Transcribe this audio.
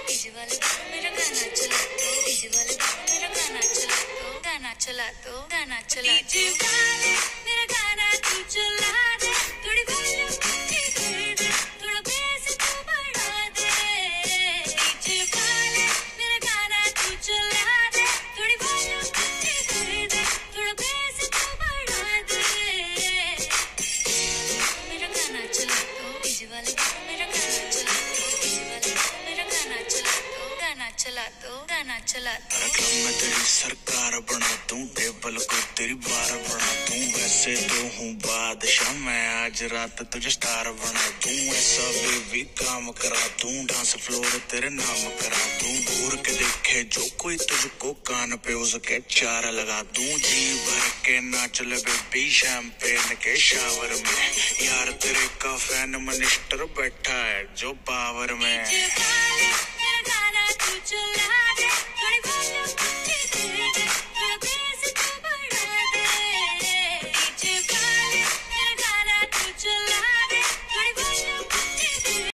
DJ वाले मेरा गाना चला दो, डीजे वाले मेरा गाना चला दो, गाना चला दो, गाना चला दो। डीजे वाले मेरा गाना तू चला दे, थोड़ी वॉल्यूम ठीक कर दे, थोड़ा बेस तू बढ़ा दे। डीजे वाले मेरा गाना तू चला दे, थोड़ी वॉल्यूम ठीक कर दे, थोड़ा बेस तू बढ़ा दे। मेरा गाना चला दो, डीजे वाले मेरा गाना चला दो, डीजे वाले मेरा गाना चला दो, गाना चला दो, गाना चला दो। मैं तेरी सरकार बना दूं, टेबल को तेरी बार बना दूं। वैसे तो हूँ बादशाह, मैं आज रात तुझे स्टार बना दूं। ऐसा बेबी काम करा दूं, डांस फ्लोर तेरे नाम करा दूं। घूर के देखे जो कोई तुझको, कान पे उसके चार लगा दूं। जी भर के नाच ले बेबी, शैंपेन के शावर में। यार तेरे का फैन मिनिस्टर बैठा है जो पावर में।